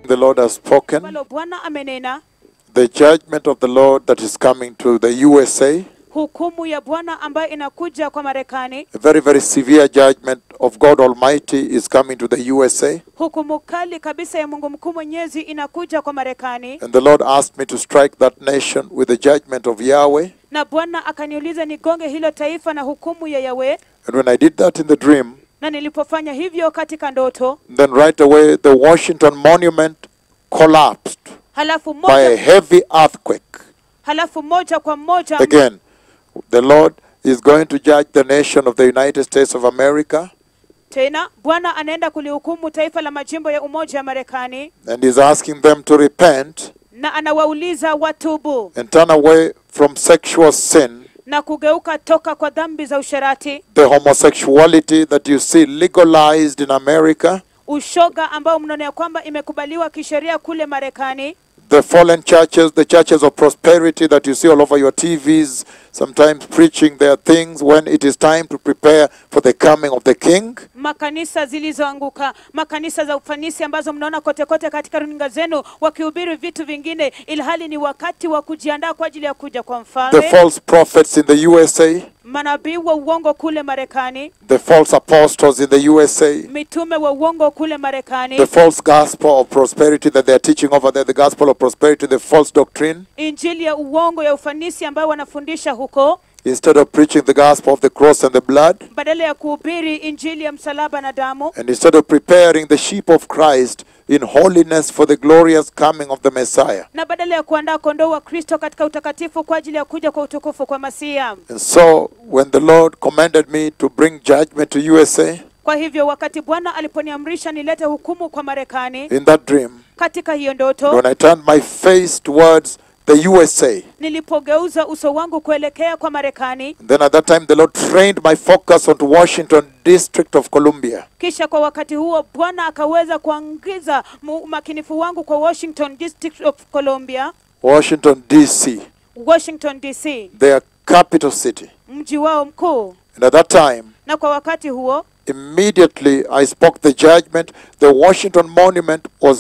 The Lord has spoken. ambalo Bwana amenena, The judgment of the Lord that is coming to the USA. hukumu ya Bwana ambayo inakuja kwa Marekani. A very, very severe judgment of God Almighty is coming to the USA. Hukumu kali kabisa ya Mungu mkuu Mwenyezi inakuja kwa Marekani. And the Lord asked me to strike that nation with the judgment of Yahweh. Na Bwana akaniuliza nigonge hilo taifa na hukumu ya Yahweh. And when I did that in the dream, Na nilipofanya hivyo katika ndoto, then right away the Washington Monument collapsed halafu by a moja, heavy earthquake. halafu moja kwa moja Again, the Lord is going to judge the nation of the United States of America. tena Bwana anaenda kulihukumu taifa la majimbo ya Umoja wa Marekani, And is asking them to repent na anawauliza watubu and turn away from sexual sin, na kugeuka toka kwa dhambi za usherati, the homosexuality that you see legalized in America, ushoga ambao mnaona ya kwamba imekubaliwa kisheria kule Marekani, the fallen churches, the churches of prosperity that you see all over your TVs, sometimes preaching their things when it is time to prepare for the coming of the King. makanisa zilizoanguka, makanisa za ufanisi ambazo mnaona kote kote katika runinga zenu wakihubiri vitu vingine, ilhali ni wakati wa kujiandaa kwa ajili ya kuja kwa The mfalme. false prophets in the USA, Manabii wa uongo kule Marekani, the false apostles in the USA, mitume wa uongo kule Marekani, the false gospel of prosperity that they are teaching over there, the gospel of prosperity, the false doctrine, injili ya uongo ya ufanisi ambayo wanafundisha huko, instead of preaching the gospel of the cross and the blood, badala ya kuhubiri injili ya msalaba na damu, and instead of preparing the sheep of Christ in holiness for the glorious coming of the Messiah. na badala ya kuandaa kondoo wa Kristo katika utakatifu kwa ajili ya kuja kwa utukufu kwa Masia. And so, when the Lord commanded me to bring judgment to USA, Kwa hivyo wakati Bwana aliponiamrisha nilete hukumu kwa Marekani, in that dream, katika hiyo ndoto, when I turned my face towards the USA, nilipogeuza uso wangu kuelekea kwa Marekani, then at that time the Lord trained my focus onto Washington District of Columbia. kisha kwa wakati huo Bwana akaweza kuangiza umakinifu wangu kwa Washington District of Columbia, Washington DC, Washington DC, their capital city. mji wao mkuu. And at that time, Na kwa wakati huo immediately I spoke the judgment. The Washington Monument was,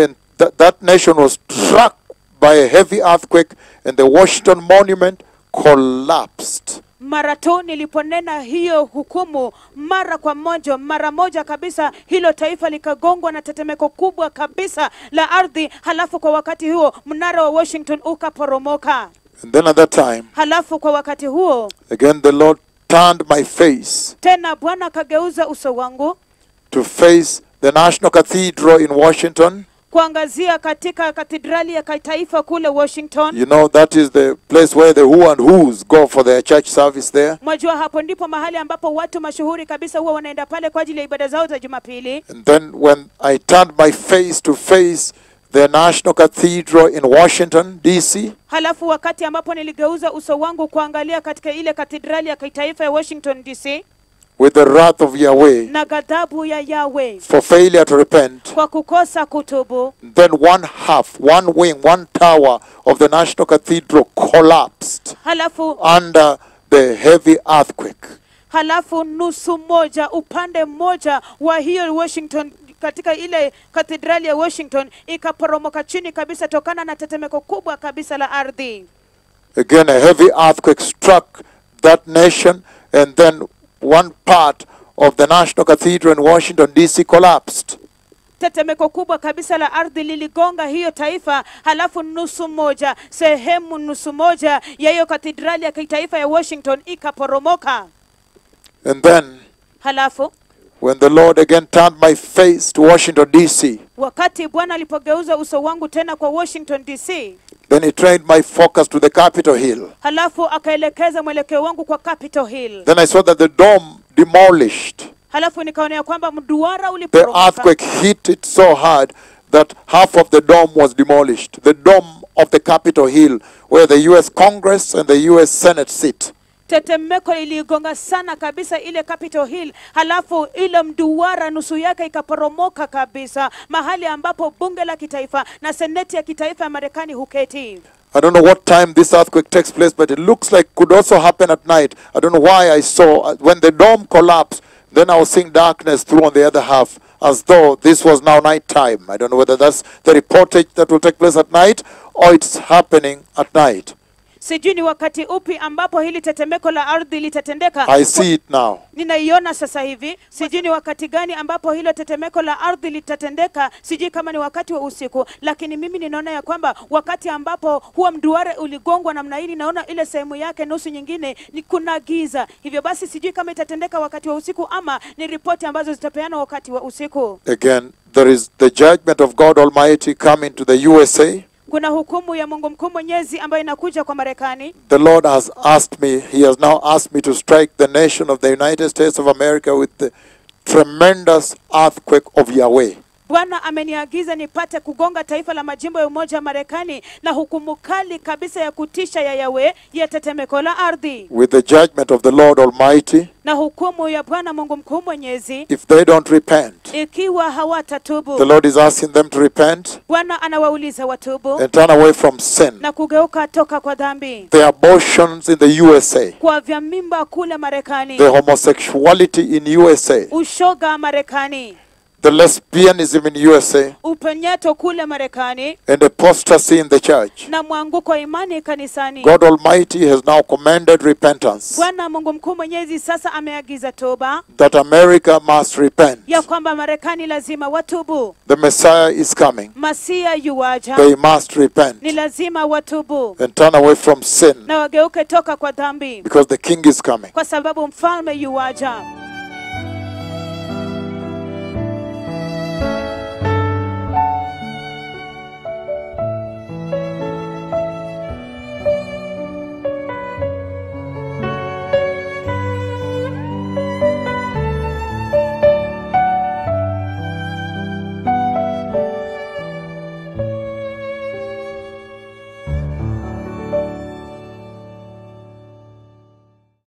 that nation was struck by a heavy earthquake, and the Washington Monument collapsed. mara tu niliponena hiyo hukumu, mara moja kabisa hilo taifa likagongwa na tetemeko kubwa kabisa la ardhi, halafu kwa wakati huo mnara wa Washington ukaporomoka. And then at that time, Halafu kwa wakati huo again the Lord turned my face tena Bwana akageuza uso wangu to face the National Cathedral in Washington. kuangazia katika katedrali ya kitaifa kule Washington. You know, that is the place where the who and who's go for their church service there. Mwajua hapo ndipo mahali ambapo watu mashuhuri kabisa huwa wanaenda pale kwa ajili ya ibada zao za Jumapili. And then when I turned my face to face the National Cathedral in Washington, D.C., Halafu wakati ambapo niligeuza uso wangu kuangalia katika ile katedrali ya kitaifa ya Washington DC, with the wrath of Yahweh na ghadhabu ya Yahweh for failure to repent, kwa kukosa kutubu, then one wing, one tower of the National Cathedral collapsed halafu under the heavy earthquake. nusu moja, upande mmoja wa hiyo Washington katika ile katedrali ya Washington ikaporomoka chini kabisa tokana na tetemeko kubwa kabisa la ardhi. Again, a heavy earthquake struck that nation, and then one part of the National Cathedral in Washington, D.C. collapsed. Tetemeko kubwa kabisa la ardhi liligonga hiyo taifa, halafu nusu moja ya hiyo katedrali ya kitaifa ya Washington ikaporomoka. And then, Halafu when the Lord again turned my face to Washington, D.C., wakati Bwana alipogeuza uso wangu tena kwa Washington DC, then he trained my focus to the Capitol Hill. halafu akaelekeza mwelekeo wangu kwa Capitol Hill. Then I saw that the dome demolished. Halafu nikaona ya kwamba mduara The uliporomoka. earthquake hit it so hard that half of the dome was demolished. The dome of the Capitol Hill, where the U.S. Congress and the U.S. Senate sit. Tetemeko iligonga sana kabisa ile Capitol Hill, halafu ile mduara nusu yake ikaporomoka kabisa, mahali ambapo bunge la kitaifa na seneti ya kitaifa ya Marekani huketi. I don't know what time this earthquake takes place, but it looks like could also happen at night. I don't know why I saw, when the dome collapsed, then I was seeing darkness through on the other half. as though this was now night time. I don't know whether that's the reportage that will take place at night or it's happening at night. Sijui ni wakati upi ambapo hili tetemeko la ardhi litatendeka. I see it now. Ninaiona sasa hivi. Sijui ni wakati gani ambapo hilo tetemeko la ardhi litatendeka. Sijui kama ni wakati wa usiku, lakini mimi ninaona ya kwamba wakati ambapo huwa mduara uligongwa namna hii, naona ile sehemu yake nusu nyingine ni kuna giza. Hivyo basi sijui kama itatendeka wakati wa usiku ama ni ripoti ambazo zitapeana wakati wa usiku. Again, there is the judgment of God Almighty coming to the USA. Kuna hukumu ya Mungu mkuu mwenyezi ambayo inakuja kwa Marekani. The Lord has asked me, He has now asked me to strike the nation of the United States of America with the tremendous earthquake of Yahweh. Bwana ameniagiza nipate kugonga taifa la majimbo ya Umoja wa Marekani na hukumu kali kabisa ya kutisha ya Yahweh ya tetemeko la ardhi. With the judgment of the Lord Almighty. Na hukumu ya Bwana Mungu mkuu mwenyezi. If they don't repent. Ikiwa hawatatubu. The Lord is asking them to repent. Bwana anawauliza watubu. And turn away from sin. Na kugeuka toka kwa dhambi. The abortions in the USA. Kwa vya mimba kule Marekani. The homosexuality in USA. Ushoga Marekani. The lesbianism in USA. Upenyato kule Marekani. And apostasy in the church. Na mwanguko imani kanisani. God Almighty has now commanded repentance. Bwana Mungu mkuu mwenyezi sasa ameagiza toba. That America must repent. Ya kwamba Marekani lazima watubu. The Messiah is coming. Masia yuwaja. They must repent. Ni lazima watubu. And turn away from sin. Na wageuke toka kwa dhambi. Because the King is coming. Kwa sababu mfalme yuwaja.